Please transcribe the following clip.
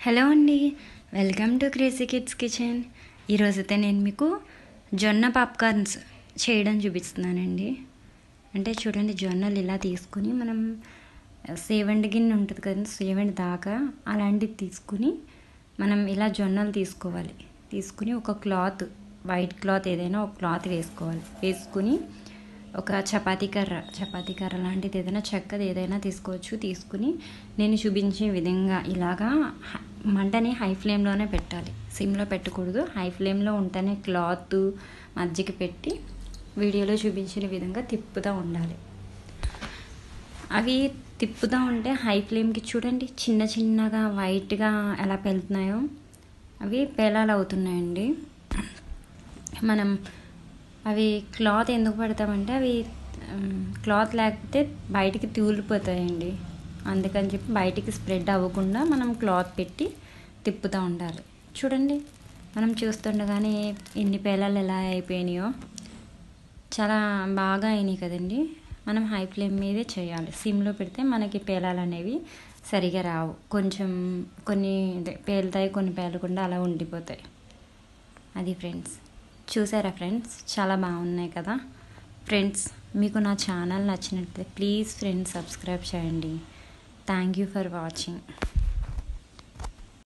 Hello అండి, welcome to crazy kids kitchen. ఈరోజైతే నేను మీకు జొన్న పాప్కార్న్స్ చేయడం చూపిస్తున్నానండి. అంటే చూడండి, జొన్నలు ఇలా తీసుకుని మనం సేవండి గిన్నె ఉంటుంది కదండి, సేవండి దాకా అలాంటిది తీసుకుని మనం ఇలా జొన్నలు తీసుకోవాలి. తీసుకుని ఒక క్లాత్, వైట్ క్లాత్ ఏదైనా ఒక క్లాత్ వేసుకోవాలి. వేసుకుని ఒక చపాతీ కర్ర లాంటిది ఏదైనా చెక్కది ఏదైనా తీసుకోవచ్చు. తీసుకుని నేను చూపించే విధంగా ఇలాగా మంటని హై ఫ్లేమ్లోనే పెట్టాలి, సిమ్లో పెట్టకూడదు. హై ఫ్లేమ్లో ఉంటేనే క్లాత్ మజ్జిగ పెట్టి వీడియోలో చూపించిన విధంగా తిప్పుతూ ఉండాలి. అవి తిప్పుతూ ఉంటే హై ఫ్లేమ్కి చూడండి, చిన్న చిన్నగా వైట్గా ఎలా పెళ్తున్నాయో అవి పేలాలు అవుతున్నాయండి. మనం అవి క్లాత్ ఎందుకు పెడతామంటే అవి క్లాత్ లేకపోతే బయటికి తూలిపోతాయండి. అందుకని చెప్పి బయటికి స్ప్రెడ్ అవ్వకుండా మనం క్లాత్ పెట్టి తిప్పుతూ ఉండాలి. చూడండి, మనం చూస్తుండగానే ఎన్ని పేలాలు ఎలా అయిపోయినాయో, చాలా బాగా అయినాయి కదండి. మనం హై ఫ్లేమ్ మీదే చేయాలి. సిమ్లో పెడితే మనకి పేలాలు అనేవి సరిగా రావు. కొన్ని పేలుతాయి, కొన్ని పేలకుండా అలా ఉండిపోతాయి. అది ఫ్రెండ్స్, చూసారా ఫ్రెండ్స్, చాలా బాగున్నాయి కదా ఫ్రెండ్స్. మీకు నా ఛానల్ నచ్చినట్లయితే ప్లీజ్ ఫ్రెండ్స్ సబ్స్క్రైబ్ చేయండి. Thank you for watching.